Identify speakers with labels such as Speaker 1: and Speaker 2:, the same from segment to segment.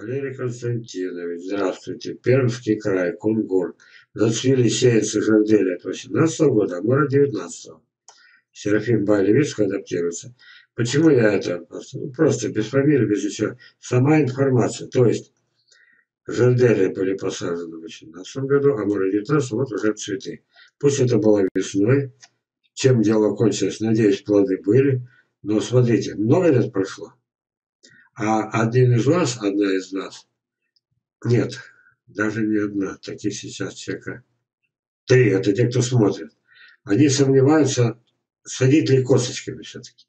Speaker 1: Валерий Константинович, здравствуйте. Пермский край, Кунгур. Зацвели сеянцы жардели от 18 года, а мора 19-го. Серафим Байлевицкий адаптируется. Почему я это? Просто без фамилии, без ничего. Сама информация. То есть жардели были посажены в 18 году, а мора 19 вот уже цветы. Пусть это было весной. Чем дело кончилось? Надеюсь, плоды были. Но смотрите, много лет прошло. А один из вас, одна из нас, нет, даже не одна, таких сейчас человека 3, это те, кто смотрит. Они сомневаются, садить ли косточками все-таки.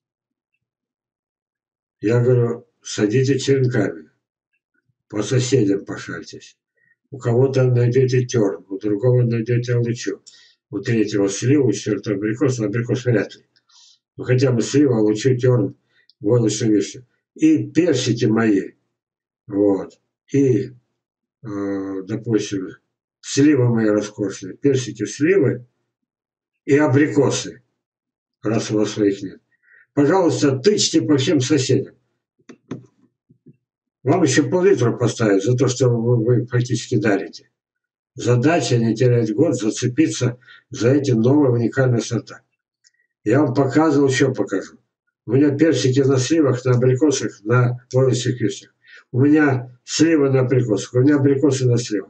Speaker 1: Я говорю, садите черенками, по соседям пошальтесь. У кого-то найдете терн, у другого найдете алычу, у третьего сливу, у четвертого абрикос вряд ли. Ну хотя бы слива, алычу, терн, войлочную вишню. И персики мои, вот, и допустим, сливы мои роскошные, персики, сливы и абрикосы, раз у вас своих нет. Пожалуйста, тычьте по всем соседям. Вам еще пол-литра поставить за то, что вы практически дарите. Задача не терять год, зацепиться за эти новые уникальные сорта. Я вам показывал, еще покажу. У меня персики на сливах, на абрикосах, на войлочных вишнях. У меня сливы на абрикосах, у меня абрикосы на сливах.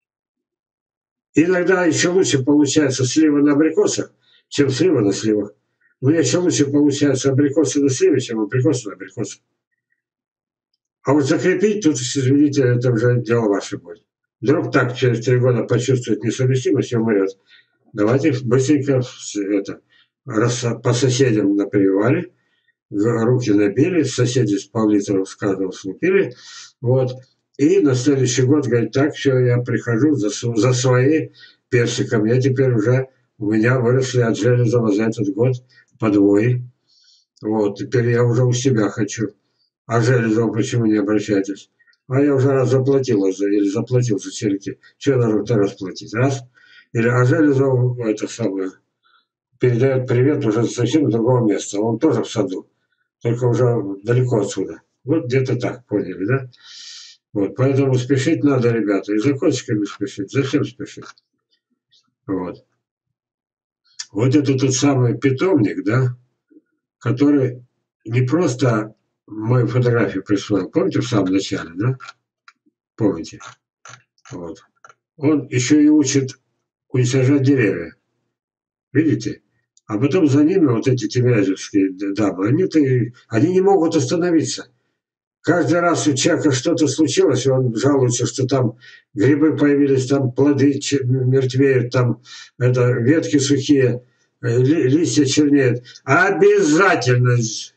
Speaker 1: Иногда еще лучше получается сливы на абрикосах, чем сливы на сливах. У меня еще лучше получается абрикосы на сливе, чем абрикосы на абрикосах. А вот закрепить тут, извините, это уже дело ваше будет. Вдруг так через 3 года почувствует несовместимость и умрет. Давайте быстренько это, по соседям напривали, руки набили, соседи с пол-литра с каждого слупили, вот. И на следующий год говорит, так, все, я прихожу за свои персиком. Я теперь уже, у меня выросли от Железова за этот год подвои. Вот, теперь я уже у себя хочу. А Железова почему не обращайтесь? А я уже раз заплатил или заплатил за черенки. Что я должен 2 раз платить? Раз. Или а Железов, это самое, передает привет уже совсем с другого места. Он тоже в саду, только уже далеко отсюда. Вот где-то так, поняли, да? Вот, поэтому спешить надо, ребята, и за косточками спешить, за всем спешить. Вот. Вот это тот самый питомник, да, который не просто мою фотографию присвоил, помните, в самом начале, да? Помните? Вот. Он еще и учит уничтожать деревья. Видите? А потом за ними вот эти тимирязевские дамы, они не могут остановиться. Каждый раз у человека что-то случилось, и он жалуется, что там грибы появились, там плоды мертвеют, там ветки сухие, листья чернеют. Обязательно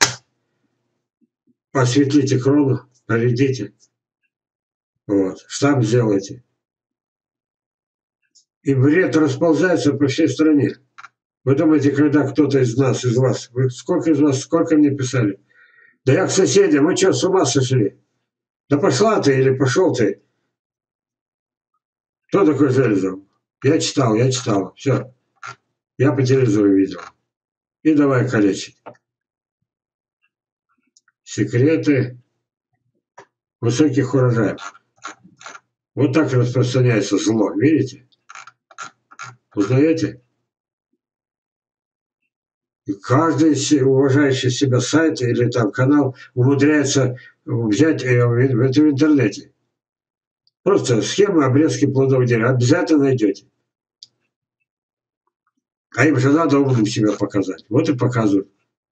Speaker 1: осветлите крону, проредите. Вот, штамп сделайте. И вред расползается по всей стране. Вы думаете, когда кто-то из нас, из вас, сколько мне писали? Да я к соседям, вы что, с ума сошли? Да пошла ты или пошел ты. Кто такой Железов? Я читал. Все. Я по телевизору видел. И давай калечить. Секреты высоких урожаев. Вот так распространяется зло. Видите? Узнаете? И каждый уважающий себя сайт или там канал умудряется взять это в интернете. Просто схема обрезки плодов дерева. Обязательно найдете. А им же надо умным себя показать. Вот и показывают.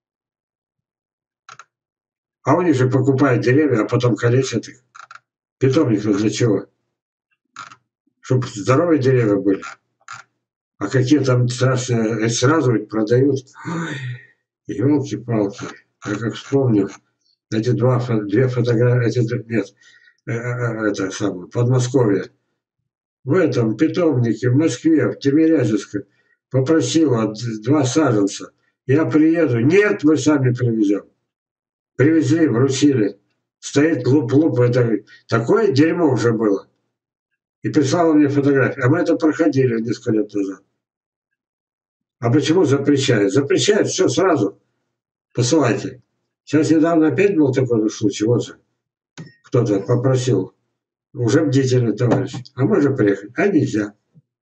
Speaker 1: А у них же покупают деревья, а потом калечат их. Питомник для чего? Чтобы здоровые деревья были. А какие там страшные, сразу ведь продают. Елки-палки. Я как вспомню, эти две фотографии, нет, это самое, Подмосковье. В этом питомнике в Москве, в Тимирязевском, попросила 2 саженца. Я приеду. Нет, мы сами привезем. Привезли, вручили. Стоит луп-луп. Это такое дерьмо уже было. И прислала мне фотографию. А мы это проходили несколько лет назад. А почему запрещают? Запрещают все сразу. Посылайте. Сейчас недавно опять был такой случай. Вот же. Кто-то попросил Уже бдительный товарищ. А можно приехать? А нельзя.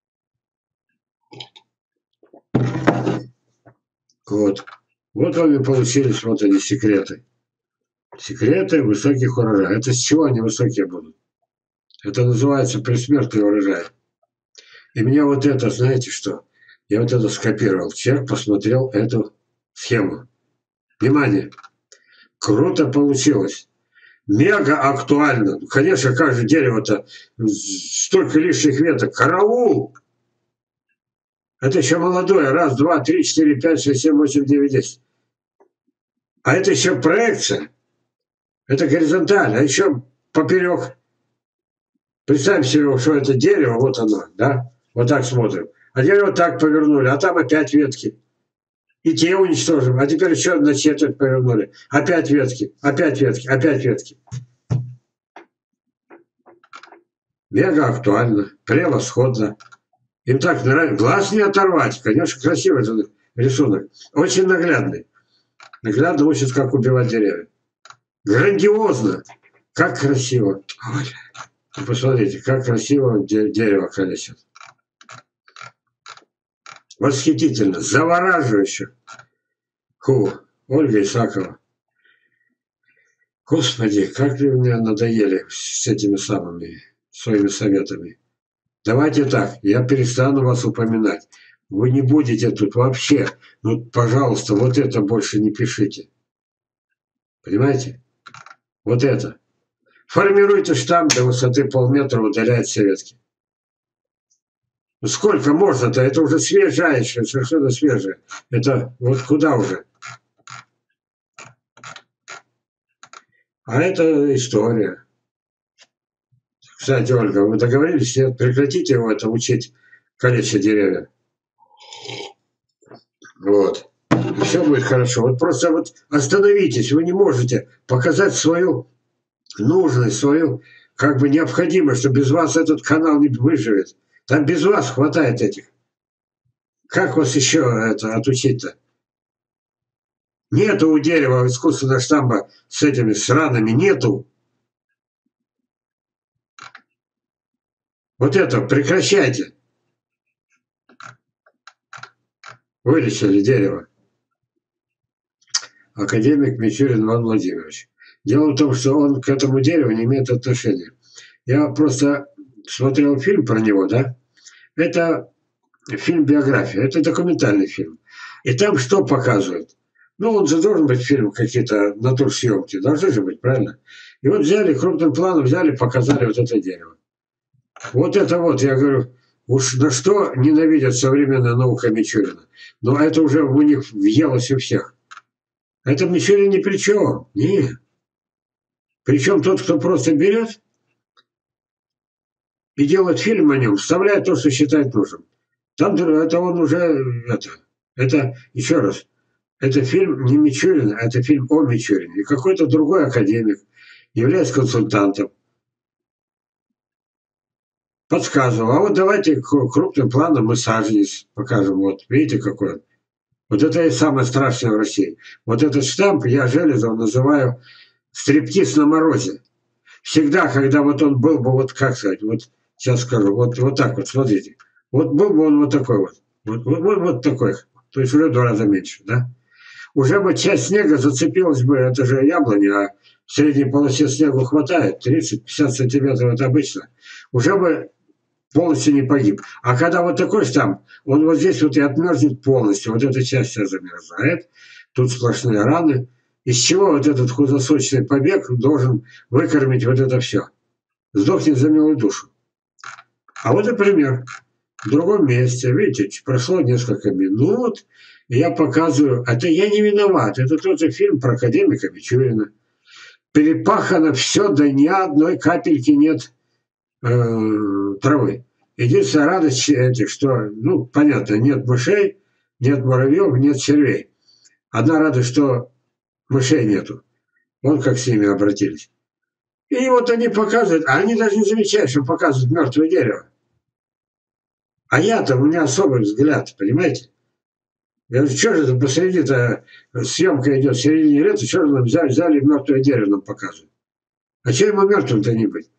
Speaker 1: Вот. Вот вам и получились вот они секреты. Секреты высоких урожаев. Это с чего они высокие будут? Это называется предсмертный урожай. И меня вот это, знаете что? Я вот это скопировал. Человек посмотрел эту схему. Внимание! Круто получилось. Мега актуально. Ну, конечно, как же дерево-то столько лишних веток. Караул! Это еще молодое. Раз, два, три, четыре, пять, шесть, семь, восемь, девять, десять. А это еще проекция. Это горизонталь. А еще поперек. Представим себе, что это дерево, вот оно, да? Вот так смотрим. А дерево вот так повернули, а там опять ветки. И те уничтожим. А теперь еще на четверть повернули. Опять ветки, опять ветки, опять ветки. Мега актуально, превосходно. Им так нравится. Глаз не оторвать. Конечно, красивый этот рисунок. Очень наглядный. Наглядно учит, как убивать деревья. Грандиозно. Как красиво. Ой, посмотрите, как красиво дерево калечит. Восхитительно. Завораживающе. Фу, Ольга Исакова. Господи, как вы мне надоели с этими самыми своими советами. Давайте так, я перестану вас упоминать. Вы не будете тут вообще. Ну, пожалуйста, вот это больше не пишите. Понимаете? Вот это. Формируйте штамп до высоты полметра, удаляет советский. Ну, сколько можно-то? Это уже свежее, совершенно свежее. Это вот куда уже? А это история. Кстати, Ольга, вы договорились, нет? Прекратите его это учить калечить деревья. Вот. И все будет хорошо. Вот просто вот остановитесь. Вы не можете показать свою нужность, свою как бы необходимость, что без вас этот канал не выживет. Там без вас хватает этих. Как вас еще это отучить-то? Нету у дерева искусственного штамба с этими сранами, нету. Вот это прекращайте. Вылечили дерево. Академик Мичурин Иван Владимирович. Дело в том, что он к этому дереву не имеет отношения. Я просто смотрел фильм про него, да? Это фильм-биография, это документальный фильм. И там что показывают? Ну, он же должен быть фильм, какие-то натурсъемки, должны же быть, правильно? И вот взяли, крупным планом взяли, показали вот это дерево. Вот это вот, я говорю, уж на что ненавидят современная наука Мичурина. Но это уже у них въелось у всех. Это Мичурин ни при чем. Нет. Причем тот, кто просто берет и делает фильм о нем, вставляет то, что считает нужным. Там это он уже, это еще раз, это фильм не Мичурина, а это фильм о Мичурине. И какой-то другой академик является консультантом. Подсказывал, а вот давайте крупным планом мы саженец покажем. Вот, видите, какой он. Вот это и самое страшное в России. Вот этот штамп я Железов называю стриптиз на морозе. Всегда, когда вот он был бы, вот как сказать, вот сейчас скажу, вот так вот, смотрите. Вот был бы он вот такой вот. Вот такой. То есть уже в 2 раза меньше, да? Уже бы часть снега зацепилась бы, это же яблони, а в средней полосе снегу хватает, 30-50 сантиметров это обычно. Уже бы полностью не погиб. А когда вот такой штамм, он вот здесь вот и отмерзнет полностью. Вот эта часть вся замерзает. Тут сплошные раны. Из чего вот этот худосочный побег должен выкормить вот это все? Сдохнет за милую душу. А вот и пример. В другом месте, видите, прошло несколько минут, и я показываю, это я не виноват, это тот же фильм про академика Мичурина. Перепахано все, да ни одной капельки нет травы. Единственная радость этих, что, ну, понятно, нет мышей, нет муравьев, нет червей. Одна радость, что мышей нету. Вон как с ними обратились. И вот они показывают, а они даже не замечают, что показывают мертвое дерево. А я-то, у меня особый взгляд, понимаете? Я говорю, что же это посреди-то съемка идет в середине лета, что же нам взяли мертвое дерево нам показывают? А что ему мертвым-то не быть?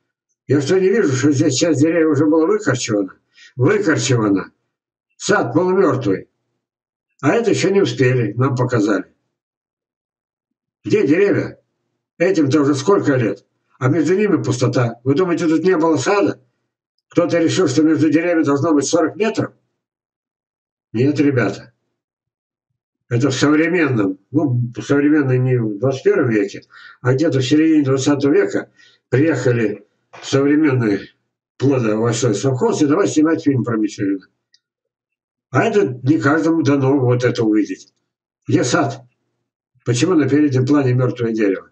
Speaker 1: Я что, не вижу, что здесь часть деревьев уже была выкорчевана? Выкорчевана. Сад полумертвый. А это еще не успели, нам показали. Где деревья? Этим-то уже сколько лет? А между ними пустота. Вы думаете, тут не было сада? Кто-то решил, что между деревьями должно быть 40 метров? Нет, ребята. Это в современном, ну, современном не в 21 веке, а где-то в середине 20 века приехали в современный плодоовощной совхоз и давай снимать фильм про Мичурина. А это не каждому дано вот это увидеть. Где сад? Почему на переднем плане мертвое дерево?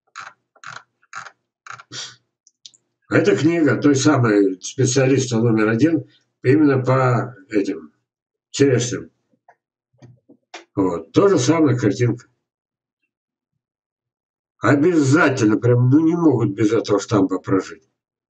Speaker 1: Это книга той самой специалиста номер 1 именно по этим черешням. Вот. То же самое картинка. Обязательно, прям, ну не могут без этого штампа прожить.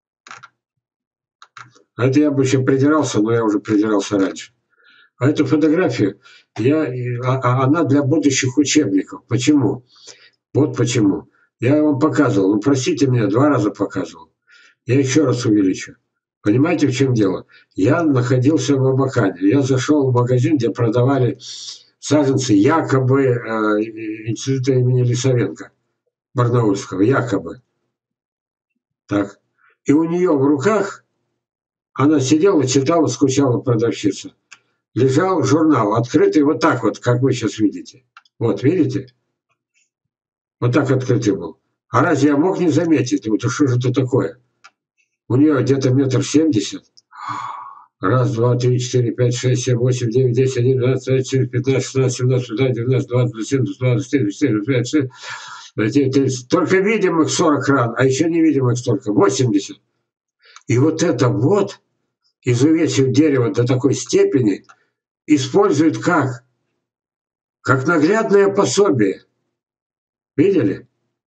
Speaker 1: А это я бы еще придирался, но я уже придирался раньше. А эту фотографию, она для будущих учебников. Почему? Вот почему. Я вам показывал, ну простите меня, 2 раза показывал. Я еще раз увеличу. Понимаете, в чем дело? Я находился в Абакане. Я зашел в магазин, где продавали саженцы якобы института имени Лисовенко, Барнаульского, якобы. Так. И у нее в руках, она сидела, читала, скучала продавщица. Лежал журнал, открытый вот так вот, как вы сейчас видите. Вот, видите? Вот так открытый был. А разве я мог не заметить? Вот что же это такое? У нее где-то 1,70 м. Раз, два, три, четыре, пять, шесть, семь, восемь, девять, 10, 11, 12, 13, 15, 16, 17, 18, 19, 20, 21, 22, 23, 24, 25, 30. Только видимых 40 ран, а еще невидимых столько, 80. И вот это вот, изувечив дерево до такой степени, используют как? Как наглядное пособие. Видели?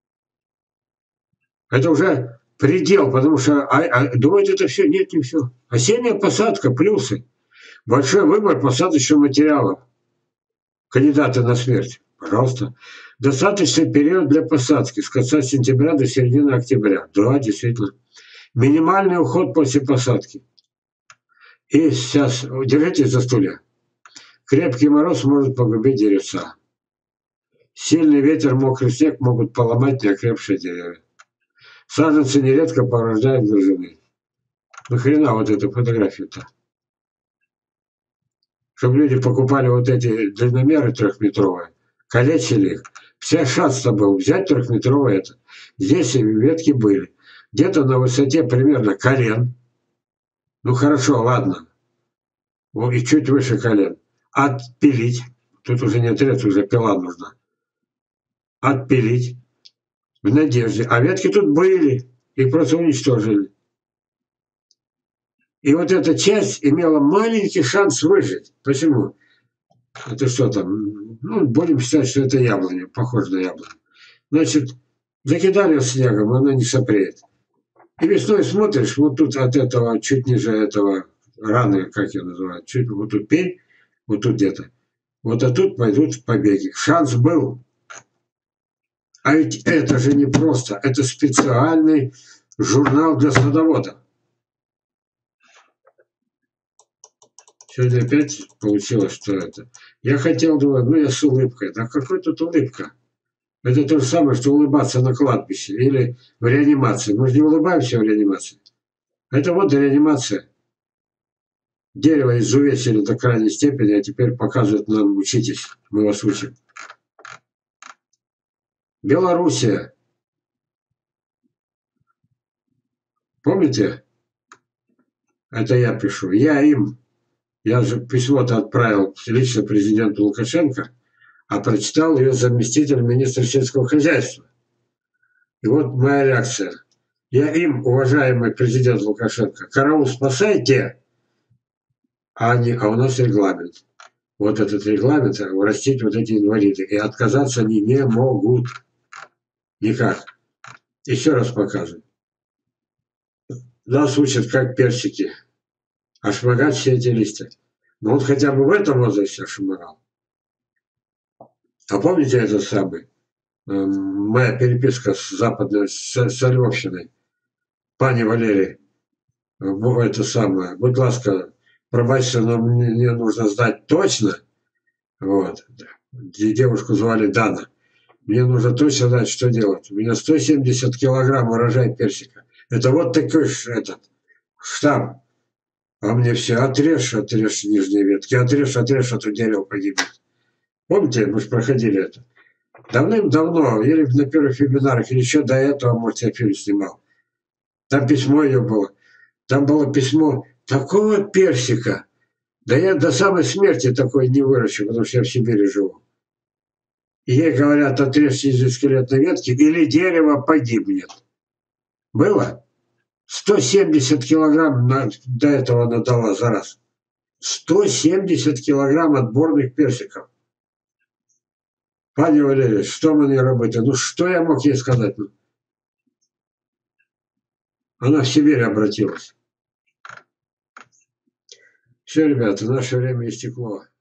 Speaker 1: Это уже предел, потому что думают, это все. Нет, не все. Осенняя посадка, плюсы. Большой выбор посадочного материала. Кандидаты на смерть. Пожалуйста. Достаточный период для посадки с конца сентября до середины октября. Да, действительно. Минимальный уход после посадки. И сейчас, держитесь за стулья. Крепкий мороз может погубить деревца. Сильный ветер, мокрый снег могут поломать неокрепшие деревья. Саженцы нередко порождают грызуны. Нахрена вот эту фотографию-то? Чтобы люди покупали вот эти длинномеры 3-метровые, калечили их. Вся шанс-то был взять 3-метровые это. Здесь ветки были. Где-то на высоте примерно колен. Ну хорошо, ладно. И чуть выше колен. Отпилить. Тут уже не отрез, уже пила нужна. Отпилить. В надежде. А ветки тут были. Их просто уничтожили. И вот эта часть имела маленький шанс выжить. Почему? Это что там? Ну, будем считать, что это яблоня, похоже на яблоню. Значит, закидали ее снегом, она не сопреет. И весной смотришь, вот тут от этого, чуть ниже этого раны, как ее называют, чуть вот тут пень, вот тут где-то. Вот а тут пойдут побеги. Шанс был. А ведь это же не просто. Это специальный журнал для садоводов. Сегодня опять получилось, что это. Я хотел, думать, ну я с улыбкой. Да какой тут улыбка? Это то же самое, что улыбаться на кладбище или в реанимации. Мы же не улыбаемся в реанимации. Это вот реанимация. Дерево изувечили до крайней степени, а теперь показывают нам, учитесь, мы вас учим. Белоруссия. Помните? Это я пишу. Я же письмо-то отправил лично президенту Лукашенко, а прочитал ее заместитель министра сельского хозяйства. И вот моя реакция. Я им, уважаемый президент Лукашенко, караул спасайте, а у нас регламент. Вот этот регламент, растить вот эти инвалиды. И отказаться они не могут. Никак. Еще раз показываю. Нас учат как персики. Ошмогать все эти листья. Но он хотя бы в этом возрасте ошмогал. А помните этот самый? Моя переписка с западной, с Левщиной. Пані Валерій, это самое, будь ласка, пробачьте, но мне нужно знать точно, вот, девушку звали Дана, мне нужно точно знать, что делать. У меня 170 килограмм урожай персика. Это вот такой этот штамм. А мне все отрежь нижние ветки, отрежь, а то дерево погибнет. Помните, мы же проходили это? Давным-давно, или на первых вебинарах, или еще до этого, может, я фильм снимал. Там письмо ее было. Там было письмо такого персика. Да я до самой смерти такой не выращу, потому что я в Сибири живу. И ей говорят, отрежь изоскелетной ветки, или дерево погибнет. Было? 170 килограмм до этого она дала за раз. 170 килограмм отборных персиков. Пані Валерій, що мені робити? Ну, что я мог ей сказать? Она в Сибирь обратилась. Все, ребята, наше время истекло.